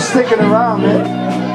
sticking around, man.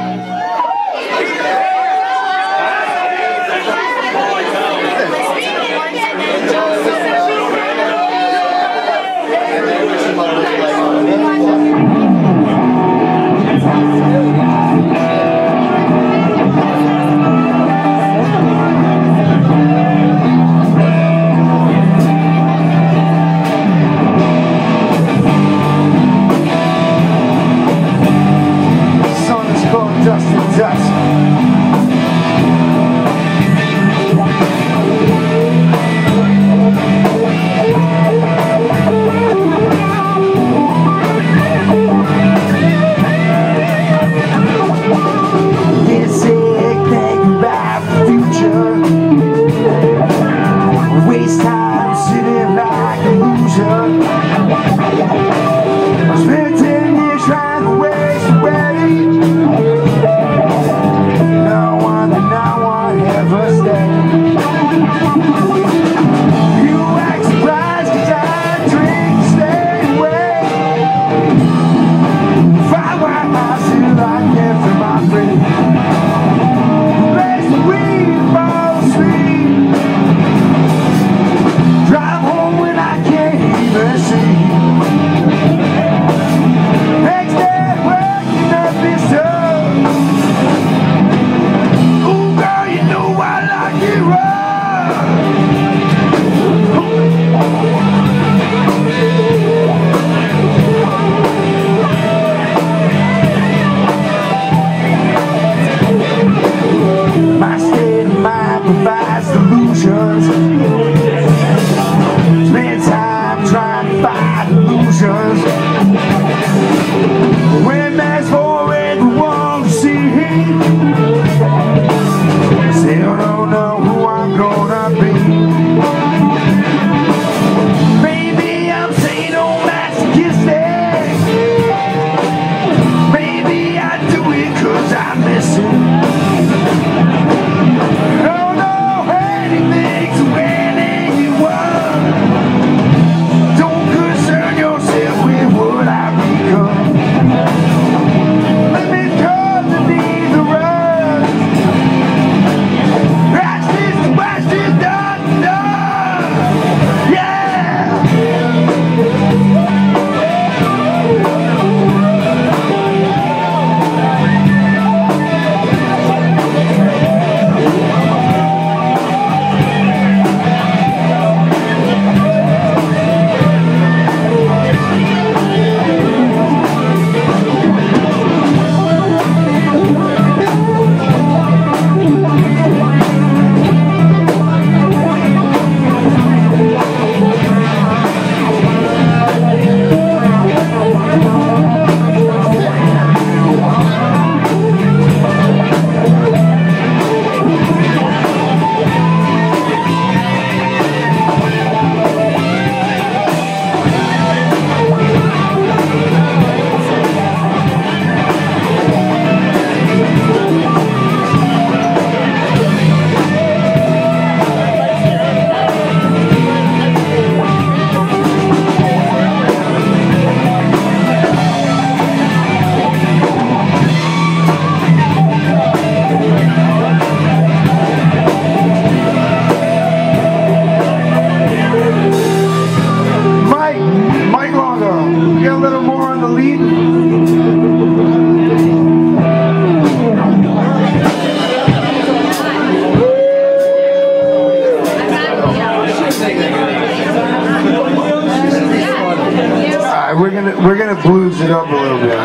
We're gonna blues it up a little bit.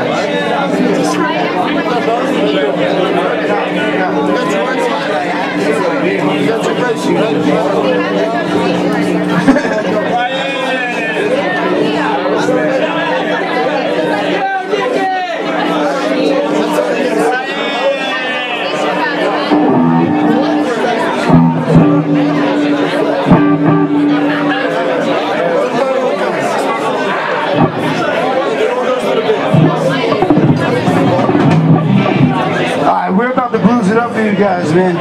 You guys, man.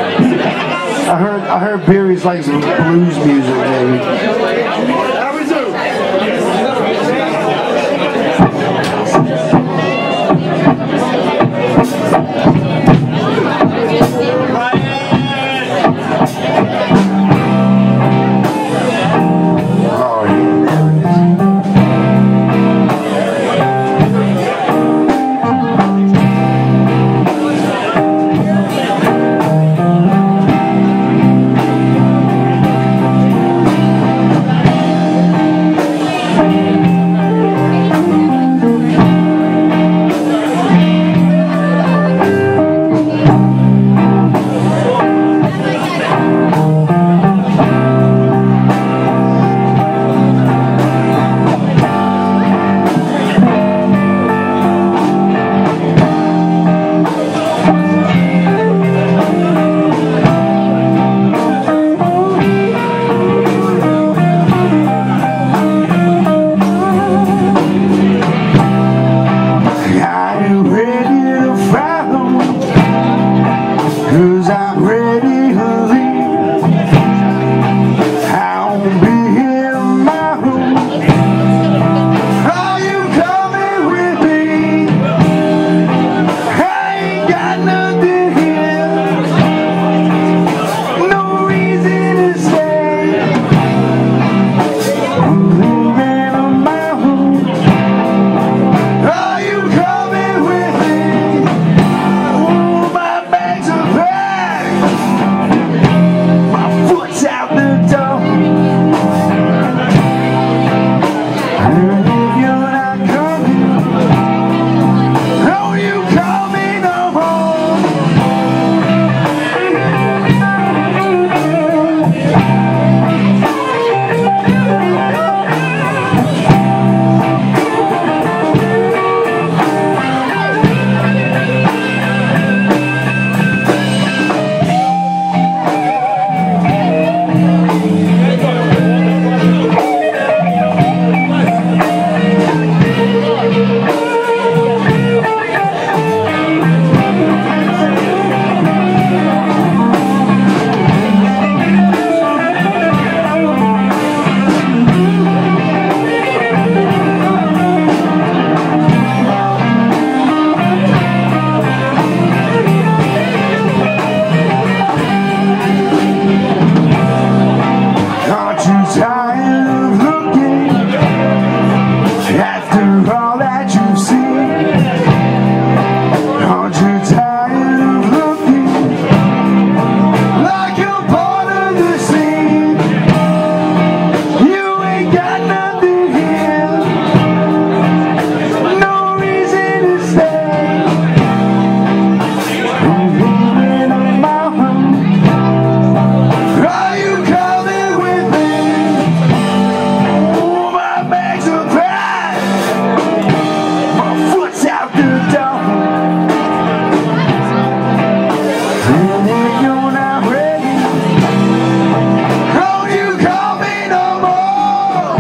I heard Barry's like some blues music, maybe. How we do? tired of looking after all that you've seen? Aren't you tired of looking like you're part of the scene? You ain't got nothing here, no reason to stay. I'm leaving on my own. Are you coming with me? Oh, my bags are packed, my foot's out the door. And if you're not ready, don't you call me no more.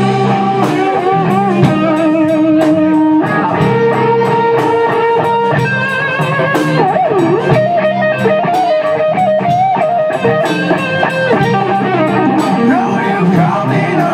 Don't you call me no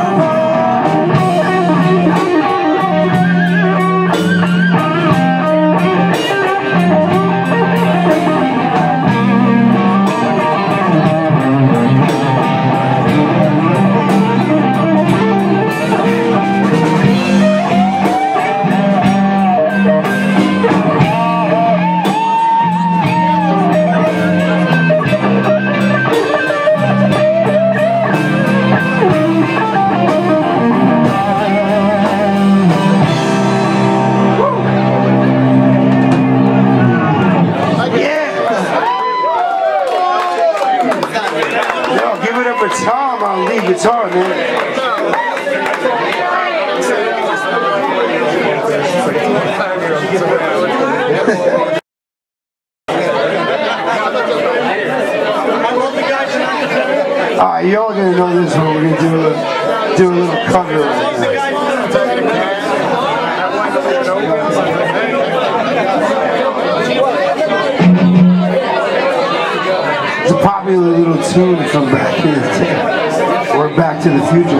Yo, give it up for Tom on lead guitar, man. Alright, y'all gonna know this one. We're gonna do a little cover right now. It's a popular little tune from back in the day, or Back to the Future.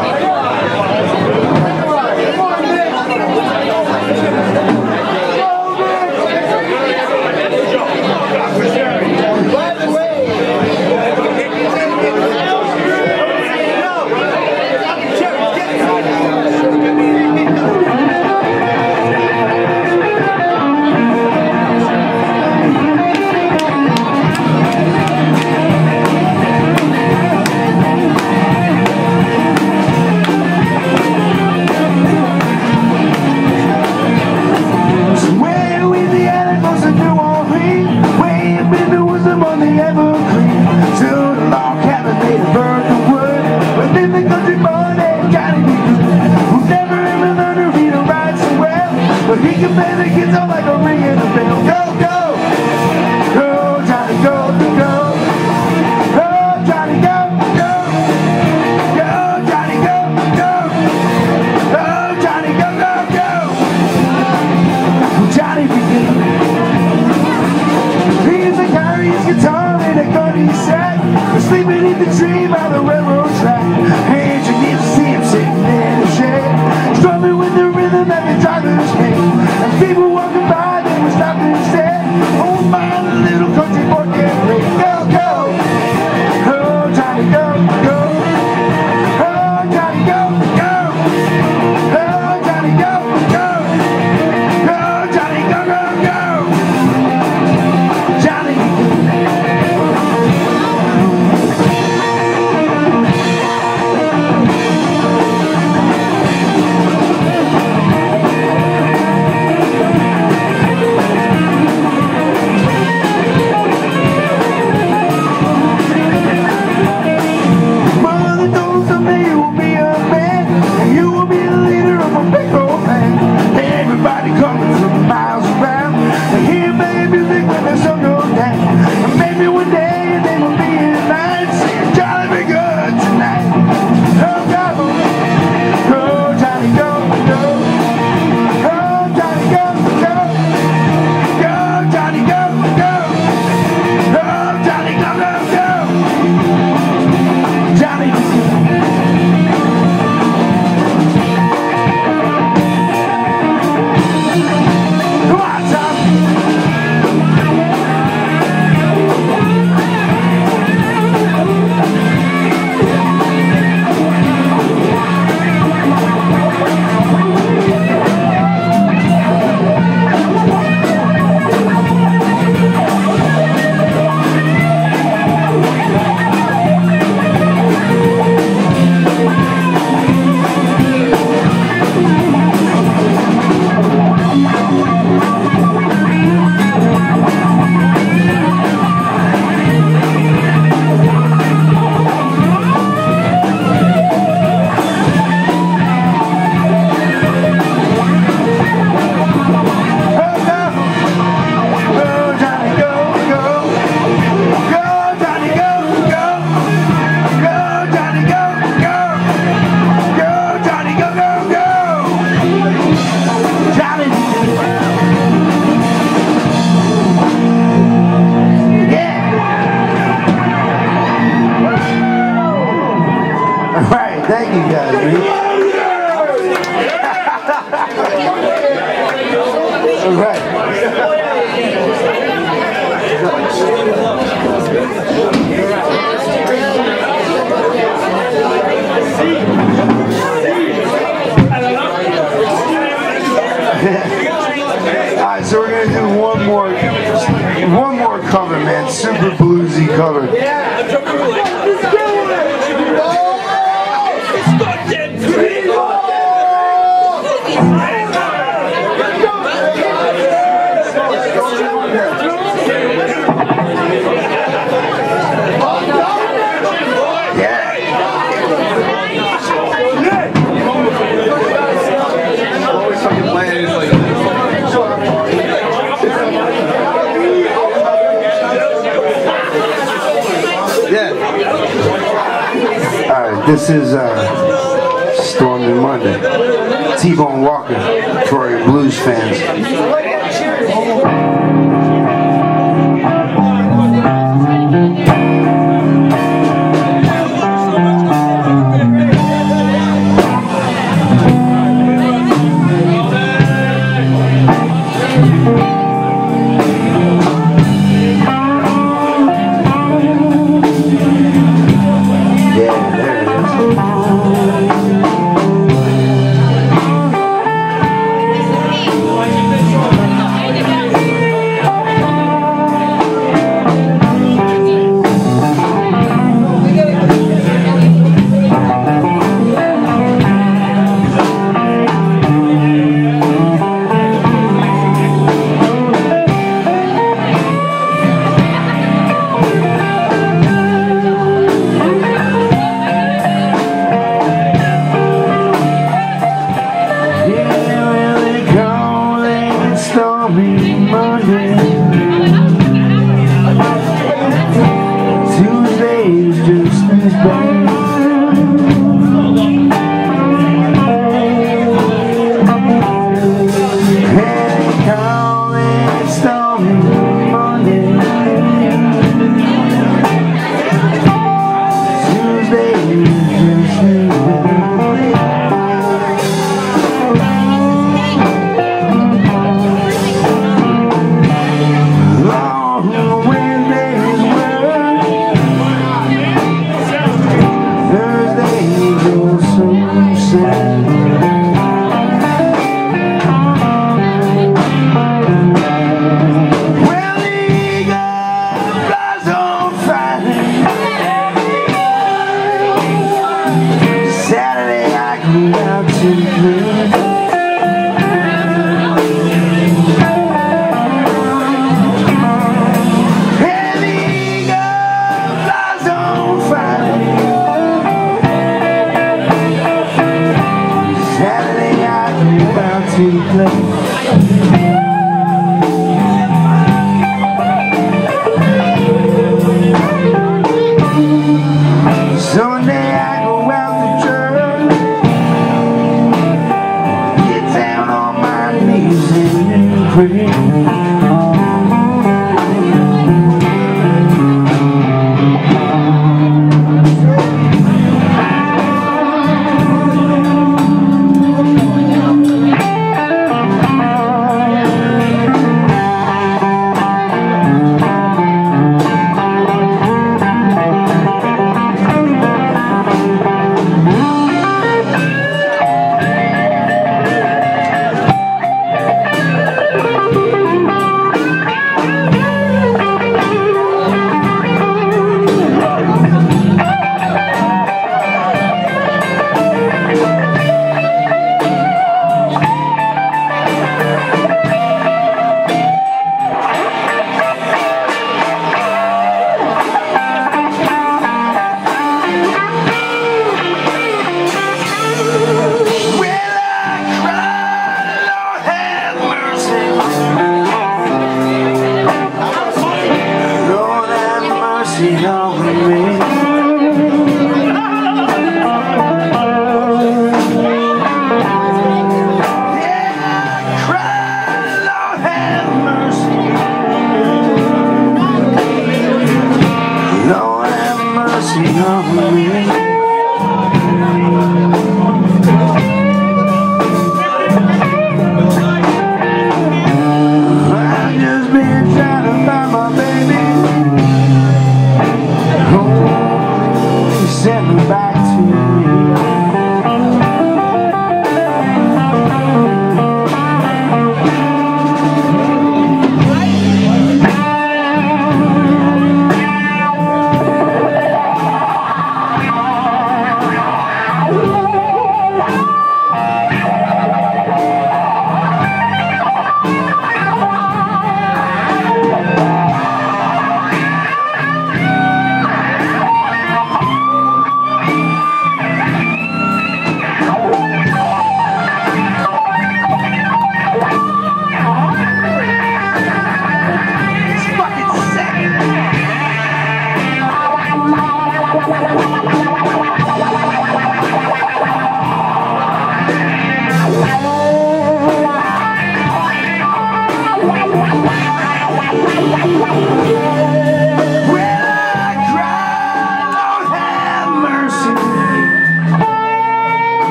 He can play the guitar like a ring in a bell. Go, go! Go, Johnny, go, go! Go, Johnny, go, go! Go, Johnny, go, go! Go, Johnny, go, go, go! Johnny begins. He's a carry his guitar in a gun he said. Sleeping in the tree by the railroad track. And you need to see him sitting in a shed, strumming with the rhythm that the drivers make. And people walking you guys, man. All right. Alright, so we're gonna do one more cover, man. Super bluesy cover. This is Stormy Monday. T-Bone Walker for our blues fans. Tuesdays just as bad. Hey, calling Stormy Monday. Tuesdays just as Sunday I go out to church, get down on my knees and pray.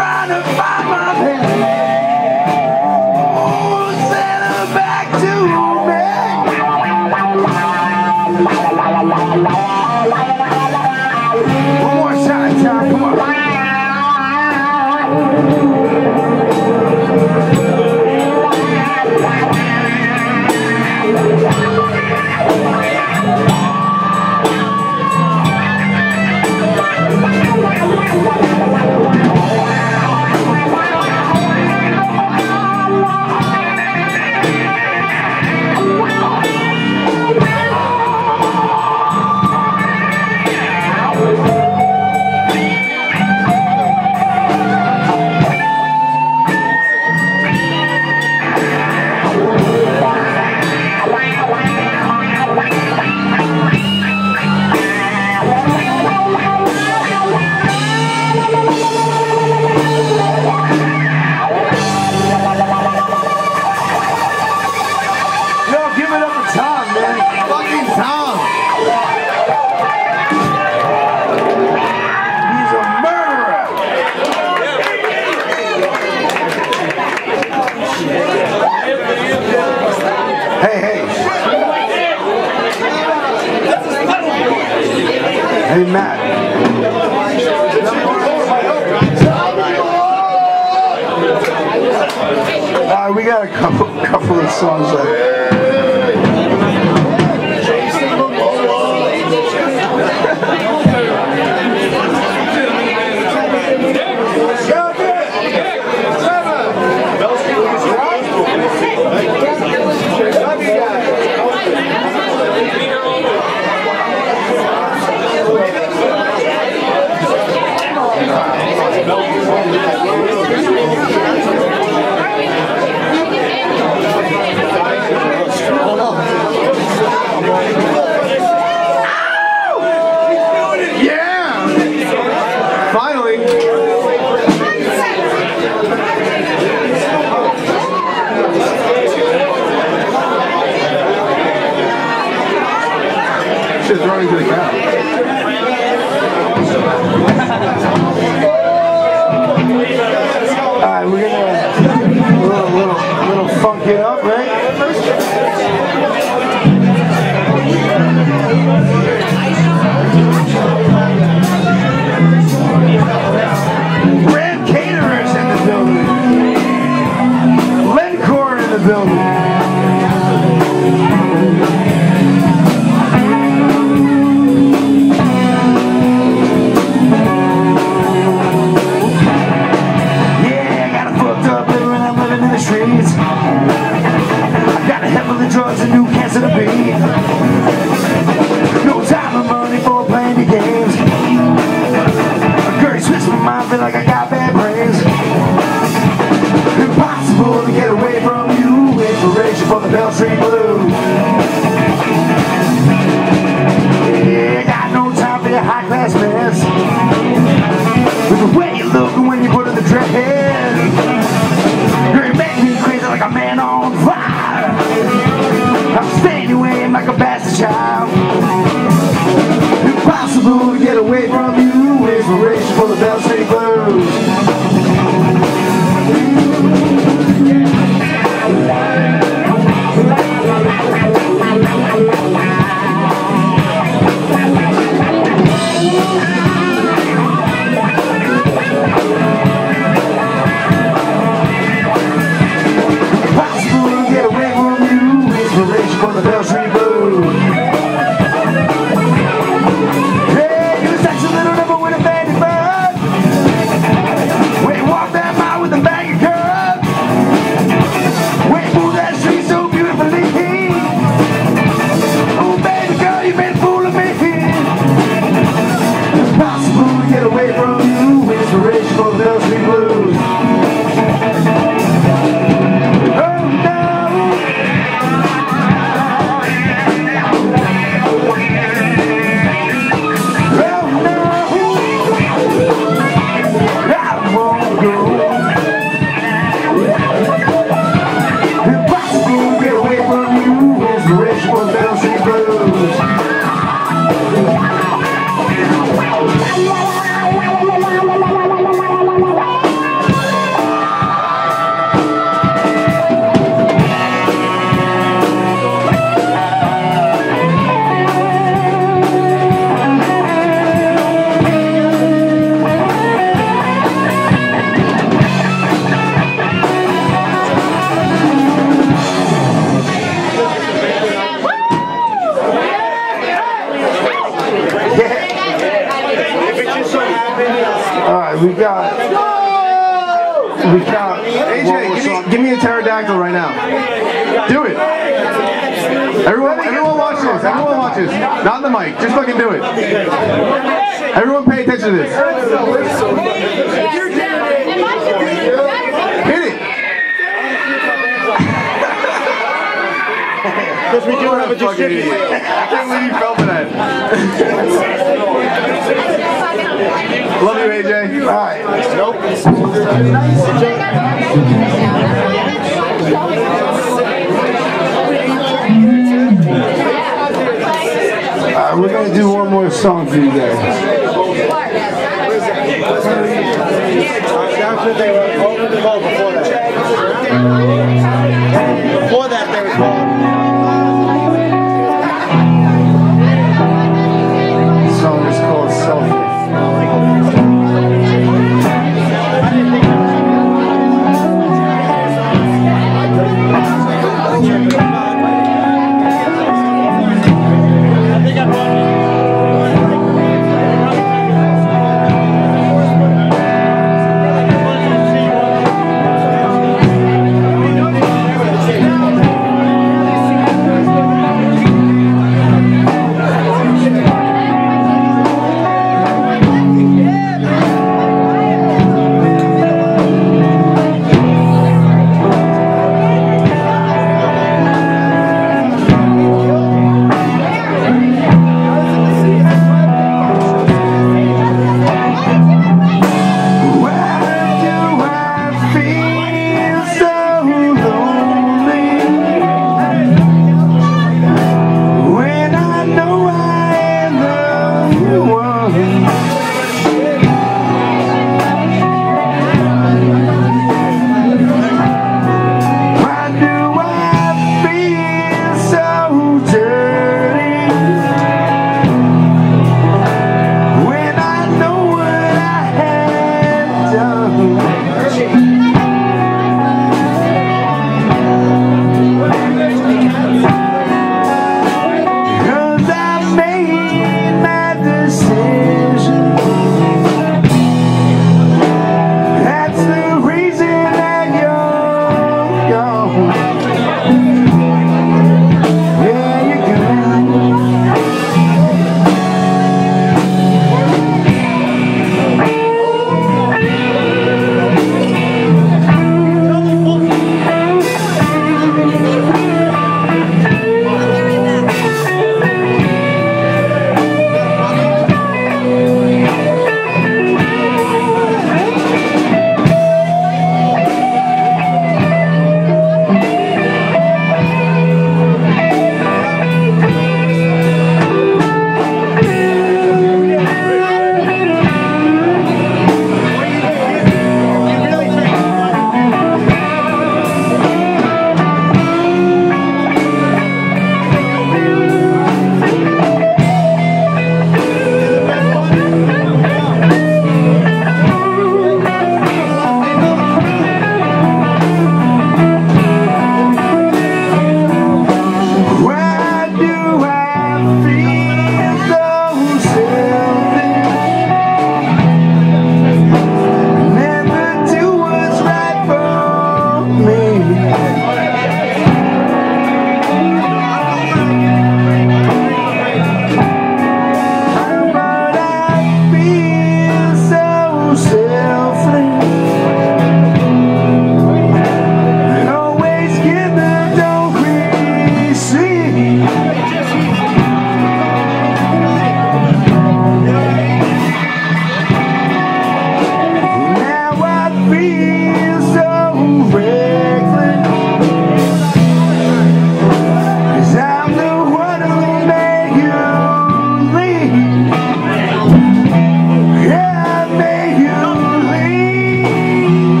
trying to find my pen. Oh, send her back to me. One more time, Tom, come on. Hey, Matt. We got a couple of songs left. Just running to the ground. Alright, we're gonna little funk it up, right? Brand Caterers in the building. Lencore in the building. Drugs and new cancer to be. No time or money for playing the games. A girl switched my mind, feel like I got bad brains. Impossible to get away from you. Inspiration for the Bell Street Blues. Yeah, got no time for your high class mess. With the way you look when you put in the dread. You make me crazy like a man on fire. I'm staying away like a bastard child. Impossible to get away from you. Inspiration for the Bell Street Blues. We count. AJ, give me a pterodactyl right now. Do it. Everyone watch this. Everyone watch this. Not in the mic. Just fucking do it. Everyone pay attention to this. Hit it. Because we do have a distributor. I can't believe you fell for that. Love you, AJ. All right. Nope. We're going to do one more song for you guys. That's what they were over the goal before that. Before that, there was one. The song is called Selfish.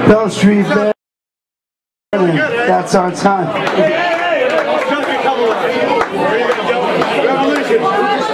Bell Street Band. That's our time. Revolution.